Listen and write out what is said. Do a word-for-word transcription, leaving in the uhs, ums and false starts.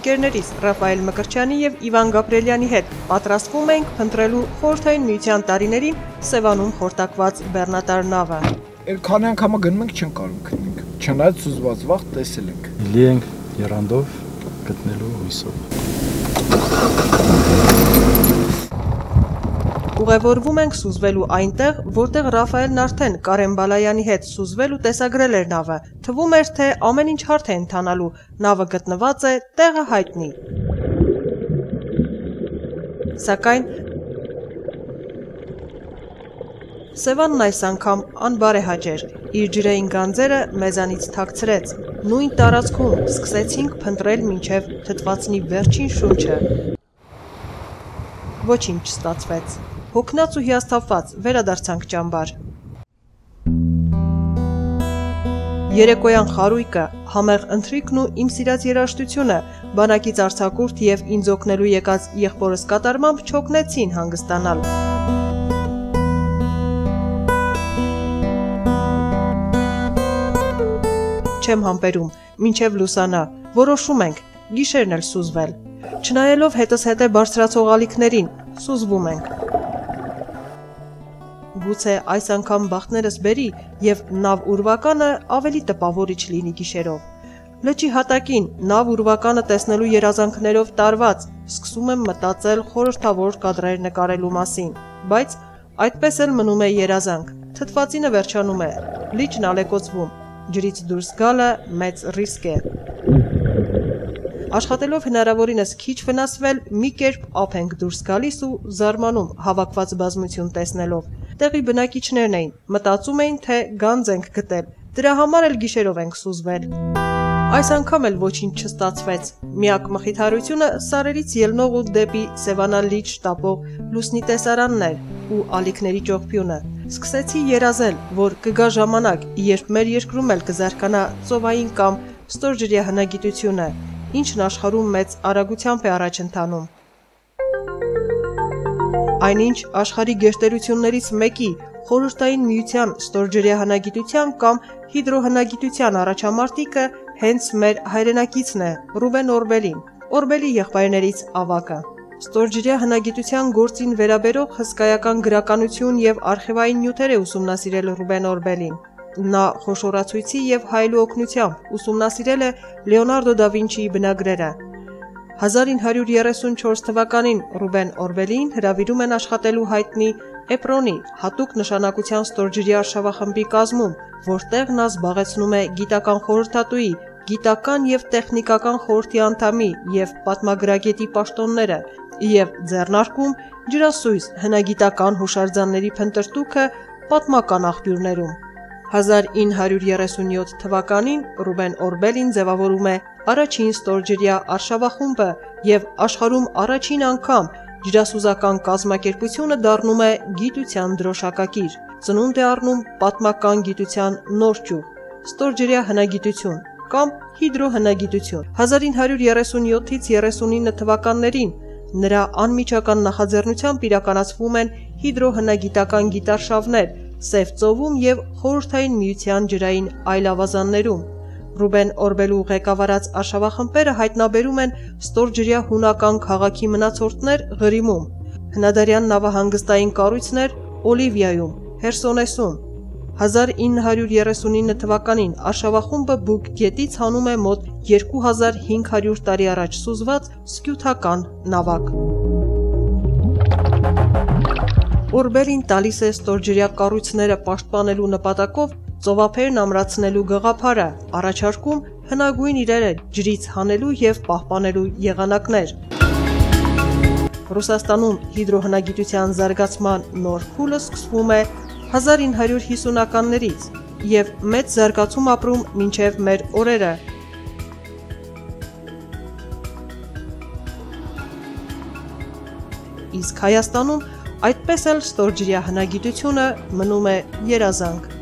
ընկերներիս Ռաֆայել Մկրտչյանի եւ Իվան Գաբրելյանի հետ պատրաստվում ենք փնտրելու Խորհրդային Միության տարիներին Սևանում խորտակված բեռնատար նավը։ Քանի անգամ գնում ենք չեն կարող գտնենք։ Չնայած սուզված վաղ տեսել ենք։ Լի ենք երանդով գտնելու հույսով։ Ուղևորվում ենք սուզվելու այնտեղ, որտեղ Ռաֆայելն արդեն Կարեն Բալայանի հետ սուզվել ու տեսագրել էր նավը։ Թվում էր, թե ամեն ինչ հարթ է ընթանալու, նավը գտնված է, տեղը հայտնի։ Սակայն Սևանն այս անգամ անբարեհաճ էր, իր ջրային գանձերը մեզանից թաքցրեց, նույն տարածքում սկսեցինք փնտրել մինչև թթվածնի վերջին շունչը։ Ոչինչ չստացվեց, հոգնած ու հիասթափված վերադարձանք ճամբար։ Երեկոյան խարույկը, համեղ ընթրիքն ու իմ սիրած երաժշտությունը, բանակից արձակուրդ և ինձ օգնելու եկած եղբորս կատարմամբ չօգնեցին հանգստանալ։ Չեմ համբերում, մինչև լուսանա, որոշում ենք, գիշերն էլ սուզվել։ Չնայելով հետս հետ է բարձրացող ալիքներին, սուզվում ենք։ Գուցե այս անգամ բախտներս բերի և նավ ուրվականը ավելի տպավորիչ լինի գիշերով։ Լճի հատակին նավ ուրվականը տեսնելու երազանքներով տարված, սկսում եմ մտածել խորհրդավոր կադրեր նկարելու մասին, բայց այդպես էլ մնում է երազանք, թթվածինը վերջանում է, լիճն ալեկոծվում, ջրից դուրս գալը մեծ ռիսկ է։ Աշխատելով հնարավորինս քիչ վնասվել, մի կերպ ափ ենք դուրս գալիս ու զարմանում հավաքված բազմություն տեսնելով։ Տեղի բնակիչներն էին, մտածում էին, թե գանձ ենք գտել, դրա համար էլ գիշերով ենք սուզվել։ Այս անգամ էլ ոչինչ չստացվեց, միակ մխիթարությունը սարերից ելնող ու դեպի Սևանան լիճ տապող լուսնի տեսարանն էր ու ալիքների ճողփյունը։ Սկսեցի երազել, որ կգա ժամանակ, երբ մեր երկրում էլ կզարգանա ծովային կամ ստորջրյա հնագիտությունը, ինչն աշխարհում մեծ արագությամբ է առաջ ընթանում։ Այնինչ աշխարհի գերտերություններից մեկի Խորհրդային Միության ստորջրյա հնագիտության կամ հիդրոհնագիտության առաջամարտիկը հենց մեր հայրենակիցն է Ռուբեն Օրբելին, Օրբելի եղբայրներից ավագը։ Ստորջրյա հնագիտության գործին վերաբերող հսկայական գրականություն և արխիվային նյութեր է ուսումնասիրել Ռուբեն Օրբելին։ Նա խոշորացույցի և հայելու օգնությամբ ուսումնասիրել է Լեոնարդո դա Վինչիի բնագրերը։ հազար ինը հարյուր երեսունչորս թվականին Ռուբեն Օրբելին հրավիրում են աշխատելու հայտնի Էպրոնի հատուկ նշանակության ստորջրյա արշավախմբի կազմում, որտեղ նա զբաղեցնում է գիտական խորհրդատուի, գիտական և տեխնիկական խորհրդի անդամի և պատմագրագետի պաշտոնները և ձեռնարկում ջրասույզ հնագիտական հուշարձանների փնտրտուքը պատմական աղբյուրներում։ հազար ինը հարյուր երեսունյոթ թվականին Ռուբեն Օրբելին ձևավորում է առաջին ստորջրյա արշավախումբը և աշխարհում առաջին անգամ ջրասուզական կազմակերպությունը դառնում է գիտության դրոշակակիր, ծնունդ է առնում պատմական գիտության նոր ճյուղ՝ ստորջրյա հնագիտություն կամ հիդրոհնագիտություն։ հազար ինը հարյուր երեսունյոթից երեսունինը թվականներին նրա անմիջական նախաձեռնությամբ իրականացվում են հիդրոհնագիտական գիտարշավներ Սև ծովում և Խորհրդային Միության ջրային այլ ավազաններում։ Ռուբեն Օրբելու ղեկավարած արշավախմբերը հայտնաբերում են ստորջրյա հունական քաղաքի մնացորդներ Ղրիմում, հնադարյան նավահանգստային կառույցներ Օլիվիայում, Հերսոնեսում։ հազար ինը հարյուր երեսունինը թվականին արշավախումբը Բուգ գետից հանում է մոտ երկու հազար հինգ հարյուր տարի առաջ սուզված սկյութական նավակ։ Օրբելին տալիս է ստորջրյա կառույցները պաշտպանելու նպատակով ծովափերն ամրացնելու գաղափարը, առաջարկում հնագույն իրերը ջրից հանելու և պահպանելու եղանակներ։ Ռուսաստանում հիդրոհնագիտության զարգացման նոր փուլը սկսվում է հազար ինը հարյուր հիսունականներից և մեծ զարգացում ապրում մինչև մեր օրերը։ Իսկ Հայաստանում այդպես էլ ստորջրյա հնագիտությունը մնում է երազանք։